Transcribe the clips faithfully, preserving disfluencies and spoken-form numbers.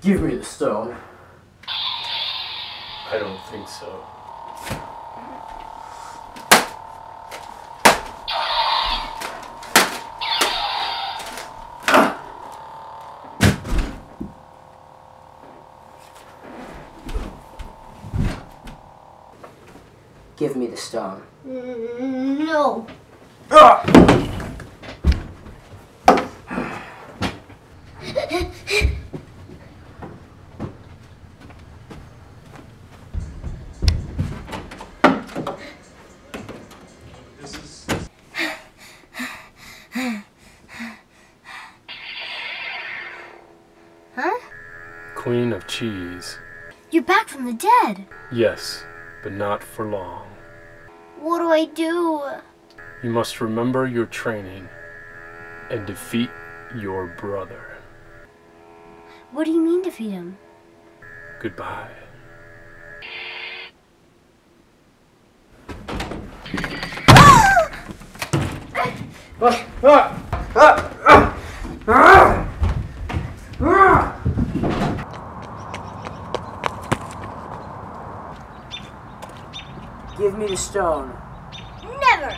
Give me the stone. I don't think so. Give me the stone. No. Ah! This is... Huh? Queen of Cheese. You're back from the dead. Yes, but not for long. What do I do? You must remember your training and defeat your brother. What do you mean defeat him? Goodbye. Ah! Ah! Ah! Ah! Ah! Ah! Give me the stone. Never!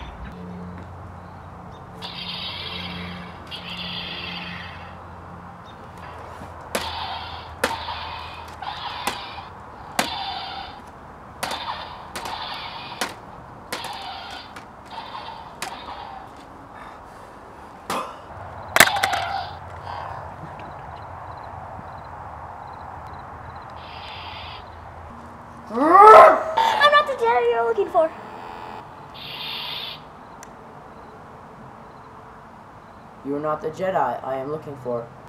I'm not the Jedi you're looking for. You are not the Jedi I am looking for.